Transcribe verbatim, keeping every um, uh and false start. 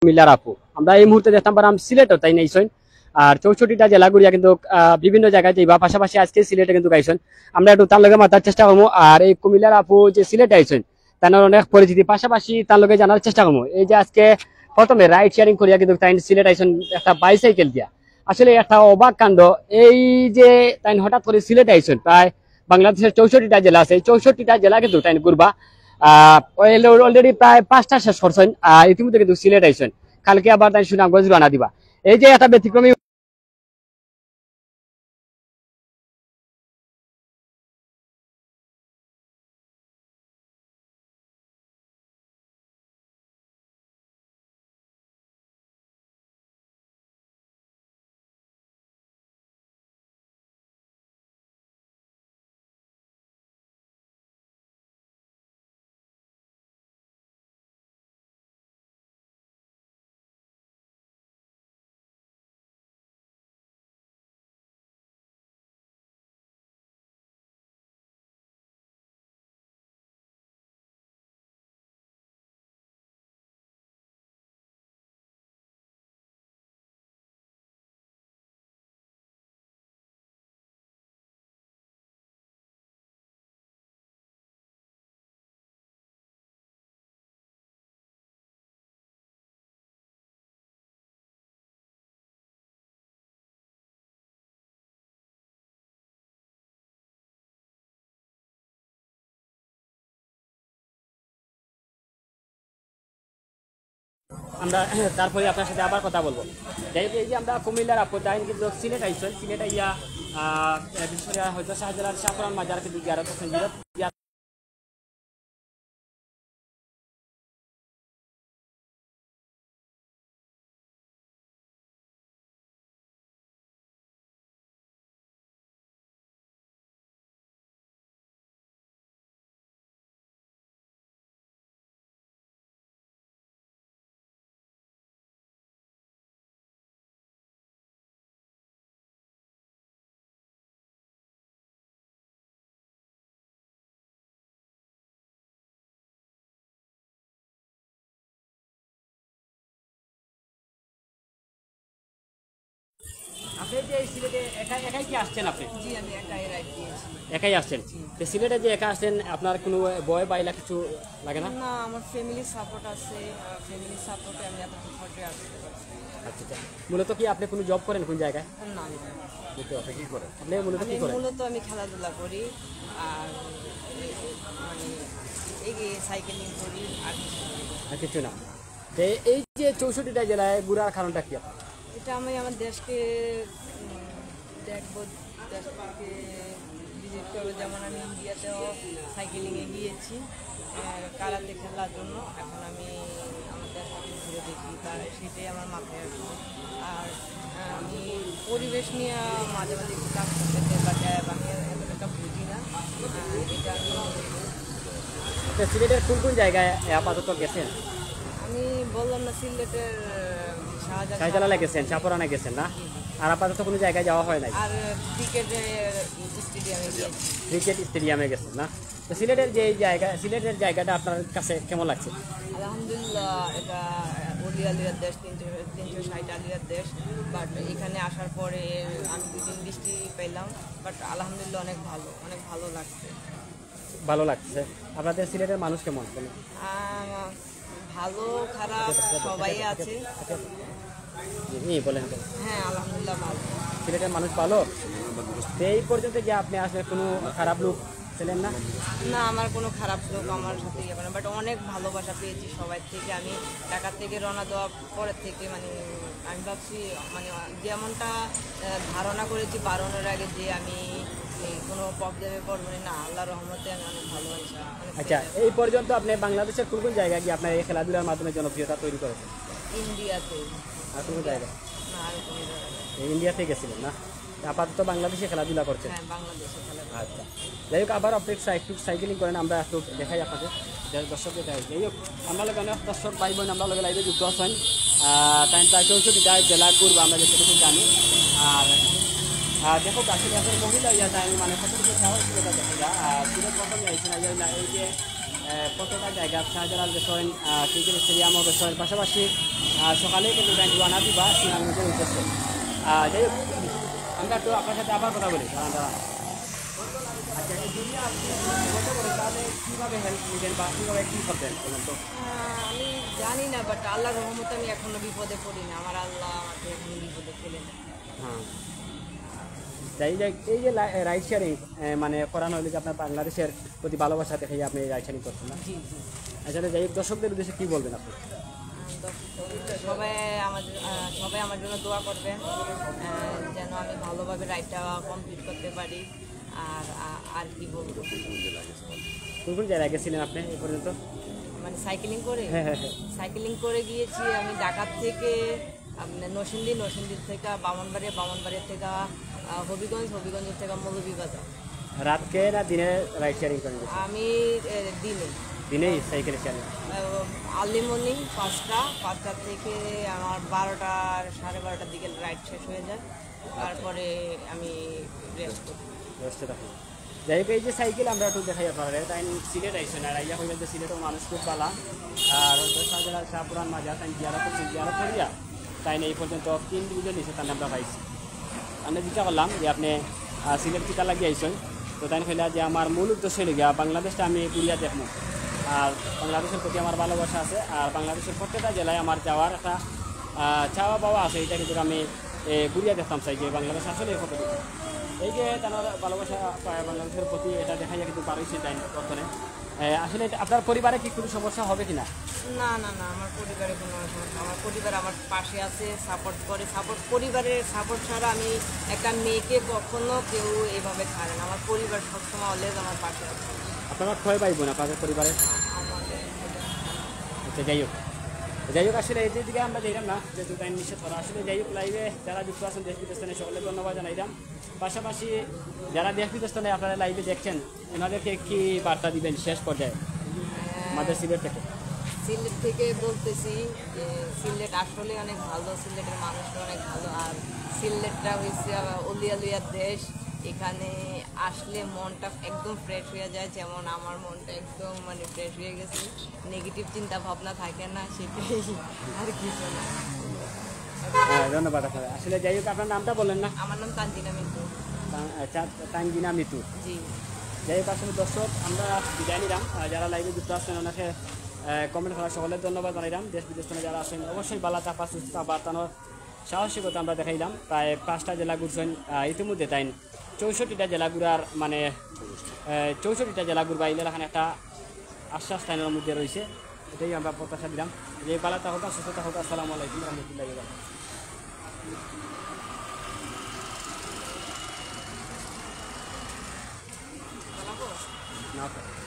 কুমিল্লার আপু আমরা এই মুহূর্তে দেখতাম পারাম সিলেটও তাই নাইছেন আর চৌষট্টিটা জেলা ঘুরিয়া কিন্তু বিভিন্ন জায়গায় যাইবা পাশাপাশি আজকে সিলেটে কিন্তু গাইছেন আমরা একটু তার লগে মাতার চেষ্টা করবো আর এই কুমিল্লার আপু যে সিলেটে আইছেন তার অনেক পরিচিতি পাশাপাশি তার লগে জানার চেষ্টা করবো এই যে আজকে প্রথমে রাইড শেয়ারিং করিয়া কিন্তু তাই সিলেট আইছেন একটা বাইসাইকেল দিয়া আসলে একটা অবাক কাণ্ড এই যে তাই হঠাৎ করে সিলেট আইছেন প্রায় বাংলাদেশের চৌষট্টিটা জেলা আছে চৌষট্টিটা জেলা কিন্তু তাই ঘুরবা আহ অলরেডি প্রায় পাঁচটা শেষ করছেন আর ইতিমধ্যে কিন্তু সিলেট আইছেন কালকে আবার তাই সুনামগঞ্জ রানা দিবা এই যে একটা ব্যতিক্রমী আমরা তারপরে আপনার সাথে আবার কথা বলবো যাই হোক এই যে আমরা কুমিল্লার আপু তাই কিন্তু সিলেট আইছেন সিলেট আইয়া বিশেষ করে হয়তো শাহজালাল শাহপুরান মাজার কিন্তু জিয়ারত করছেন জিয়ারত আপনি যে সিলেটে একা একাই কি আসছেন আপনি জি আমি একাই রাইড দিয়েছি একাই আসছেন তো সিলেটে যে একা আসছেন আপনার কোনো ভয় বাইলা কিছু লাগে না না আমার ফ্যামিলি সাপোর্ট আছে ফ্যামিলি সাপোর্টে আমি এত সাপোর্টে আসতে পারছি আচ্ছা আচ্ছা মূলত কি আপনি কোনো জব করেন কোন জায়গায় না আমি আপনি কি করেন আপনি মূলত কি আমি করেন মূলত আমি খেলাধুলা করি আর মানে এই সাইকেলিং করি আর কিছু না। আর কিছু না তো এই যে চৌষট্টিটা জেলায় ঘুরার কারণটা কি আপনার এটা আমি আমার দেশকে উম, দেখবো দেশকে ভিজিট করবো যেমন আমি ইন্ডিয়াতেও সাইকেলিংয়ে গিয়েছি আহ, কারাতে খেলার জন্য এখন আমি আমার দেশকে ঘুরে দেখি তার সেটাই আমার মাথায় আসে আর আহ, আমি পরিবেশ নিয়ে মাঝে মাঝে একটু কাজ করতে চাই বা যাই বা আমি এতটা বুঝি না আহ, এটা আমি তো সিলেটের কোন কোন জায়গায় আপাতত গেছেন আমি বললাম না সিলেটের শাহজালাল শাহজালালে গেছেন চাপরানে গেছেন না আর আপাতত কোনো জায়গায় যাওয়া হয় নাই আর ক্রিকেটের স্টেডিয়ামে গিয়েছি ক্রিকেট স্টেডিয়ামে গেছেন না তো সিলেটের যে জায়গা সিলেটের জায়গাটা আপনার কাছে কেমন লাগছে আলহামদুলিল্লাহ এটা অলি আলিয়ার দেশ তিনশো তিনশো ষাট আলিয়ার দেশ বাট এখানে আসার পরে আমি দুদিন বৃষ্টি পেলাম বাট আলহামদুলিল্লাহ অনেক ভালো অনেক ভালো লাগছে ভালো লাগছে আপনাদের সিলেটের মানুষ কেমন আম, ভালো খারাপ সবাই আছে বলেন হ্যাঁ আলহামদুলিল্লাহ ভালো সিলেটের মানুষ ভালো তো এই পর্যন্ত যে আপনি আসলে কোনো খারাপ লোক ছিলেন না না আমার কোনো খারাপ লোক আমার সাথে ইয়ে করে বাট অনেক ভালোবাসা পেয়েছি সবাই থেকে আমি ঢাকা থেকে রওনা দেওয়ার পরের থেকে মানে আমি ভাবছি মানে যেমনটা আহ, ধারণা করেছি বারোনোর আগে যে আমি এই কোনো প্রবলেমে পড়বো না আল্লাহর রহমতে আমি অনেক ভালো আছি অনেক আচ্ছা এই পর্যন্ত আপনি বাংলাদেশের কোন কোন জায়গায় গিয়ে আপনার এই খেলাধুলার মাধ্যমে জনপ্রিয়তা তৈরি করেছেন ইন্ডিয়াতে আর কোনো জায়গায় না আর কোনো জায়গায় এই ইন্ডিয়াতে গেছিলেন না আপাতত বাংলাদেশে খেলাধুলা করছেন হ্যাঁ বাংলাদেশে খেলা আচ্ছা যাই হোক আবার আপনি একটু সাইকেলিং করেন আমরা একটু দেখাই আপনাদের দর্শকদের দেখাই যাই হোক আমরা লোক অনেক দর্শক ভাই বোন আমরা লোক লাইভে যুক্ত আছেন টাইম প্রায় চৌষট্টিটা জেলা ঘুরবো আমরা যেটুকু জানি আর দেখো আসলে এখন মহিলা ইয়া টাইম মানে কতটুকু সাহস ছিল দেখা যায় আর পুরো প্রথমে আইসি না এই যে প্রত্যেকটা জায়গা শাহজালাল রেস্টুরেন্ট ক্রিকেট স্টেডিয়ামও রেস্টুরেন্ট পাশাপাশি আহ, সকালে কিন্তু ব্যাংক রানা দিবা সিনামুজের উদ্দেশ্যে আহ, যাই হোক আমরা একটু আপনার সাথে আবার কথা বলি দাঁড়ান দাঁড়ান আচ্ছা এই যদি আপনি বলতে পারেন তাহলে কীভাবে হেল্প নিবেন বা কীভাবে কী করবেন বলেন তো? আহ, আমি জানি না, বাট আল্লাহর রহমতে আমি এখনো বিপদে পড়ি না। আমার আল্লাহ আমাকে এখনো বিপদে ফেলে না। হ্যাঁ যাই যাই এই যে রাইড শেয়ারিং মানে করানো হলে যে আপনার বাংলাদেশের প্রতি ভালোবাসা দেখে আপনি রাইড শেয়ারিং করছেন না? জি জি। আসলে যাই হোক, দর্শকদের উদ্দেশ্যে কী বলবেন আপনি? আহ, দর্শক সবাই আমার আহ, সবাই আমার জন্য দোয়া করবেন, আহ, যেন আমি ভালোভাবে রাইডটা কমপ্লিট করতে পারি। আর আ- আর কি বলবো, কোন কোন জায়গায় গেছিলেন আপনি এই পর্যন্ত? মানে সাইকেলিং করে হ্যাঁ হ্যাঁ হ্যাঁ সাইকেলিং করে গিয়েছি আমি ঢাকার থেকে আপনার নরসিংদী, নরসিংদীর থেকে বামনবাড়িয়া, বামনবাড়িয়া থেকে আহ, হবিগঞ্জ, হবিগঞ্জের থেকে মৌলভীবাজার। রাতকে না দিনে রাইড শেয়ারিং করেন গেছেন? আমি এ, দিনে দিনেই সাইকেল শেয়ারিং। আর্লি মর্নিং পাঁচটা পাঁচটা থেকে আমার বারোটার সাড়ে বারোটার দিকে রাইড শেষ হয়ে যায়। তারপরে আমি রেস্ট করি। ব্যস্ত থাকুন। যাই হোক, এই যে সাইকেল আমরা একটু দেখাই আপনারা, তাই সিলেট আইসেন আর আইয়া হইলে যে সিলেটের মানুষ খুব পালা আর হয়তো শাহজালাল শাহপুরান মাজা তাই জিয়ারা করছি জিয়ারা করিয়া তাই এই পর্যন্ত তিন দিনের নিচে তাই আমরা পাইছি। আমরা যেটা করলাম যে আপনি আহ, সিলেট কিতা লাগিয়ে আইসেন, তো তাই হইলা যে আমার মূল উদ্দেশ্য হইলে গিয়া বাংলাদেশটা আমি ঘুরিয়া দেখবো আর বাংলাদেশের প্রতি আমার ভালোবাসা আছে আর বাংলাদেশের প্রত্যেকটা জেলায় আমার যাওয়ার একটা আহ, চাওয়া পাওয়া আছে। এটা কিন্তু আমি এ, ঘুরিয়া দেখতাম চাই যে বাংলাদেশ আসলে এই কতটুকু এই যে তার ভালোবাসা পায় বাংলাদেশের প্রতি, এটা দেখা যায় কিন্তু পারইছে তাই বর্তমানে। আসলে এটা আপনার পরিবারে কি কোনো সমস্যা হবে কিনা? না না না, আমার পরিবারে কোনো সমস্যা, আমার পরিবার আমার পাশে আছে, সাপোর্ট করে। সাপোর্ট পরিবারের সাপোর্ট ছাড়া আমি একটা মেয়েকে কখনো কেউ এভাবে ছাড়ে না। আমার পরিবার সবসময় অলওয়েজ আমার পাশে আছে। আপনারা ক্ষয় পাইব না আপনাদের পরিবারে? আমাদের আচ্ছা যাই হোক যাই হোক আসলে এই দিকে আমরা যাইলাম না যেহেতু টাইম নিষেধ করা। আসলে যাই হোক, লাইভে যারা যুক্ত আছেন দেশ বিদেশে সকলে ধন্যবাদ জানাইলাম। পাশাপাশি যারা দেশ বিদেশে আপনারা লাইভে দেখছেন ওনাদেরকে কি বার্তা দিবেন শেষ পর্যায়ে আমাদের সিলেট থেকে? সিলেট থেকে বলতেছি যে সিলেট আসলে অনেক ভালো, সিলেটের মানুষরা অনেক ভালো। আর সিলেটটা হয়েছে অলিয়ালুয়ার দেশ, এখানে আসলে মনটা একদম ফ্রেশ হয়ে যায়। যেমন আমার মনটা একদম মানে ফ্রেশ হয়ে গেছে, নেগেটিভ চিন্তা ভাবনা থাকে না, সেটাই আর কিছু না। হ্যাঁ ধন্যবাদ আপনারা। আসলে যাই হোক, আপনার নামটা বললেন না? আমার নাম তানজিনা মিন্টু। তানজিনা মিতু। জি। যাই হোক আসলে দর্শক আমরা বিদায় নিলাম। যারা লাইভে যুক্ত আসছেন ওনাকে কমেন্ট করা সকলের ধন্যবাদ জানাইলাম। দেশ বিদেশ থেকে যারা আসেন অবশ্যই বালা চাপা সুস্থতা বার্তানোর সাহসিকতা আমরা দেখাইলাম। প্রায় পাঁচটা জেলা ঘুরছেন ইতিমধ্যে, তাই চৌষট্টিটা জেলা ঘুরার মানে চৌষট্টিটা জেলা ঘুরবা এলাকাখানে একটা আশ্বাস স্থানের মধ্যে রয়েছে। এটাই আমরা প্রত্যাশা দিলাম যে বালা তা হোক সুস্থতা হোক। আসসালামু আলাইকুম রহমতুল্লাহ।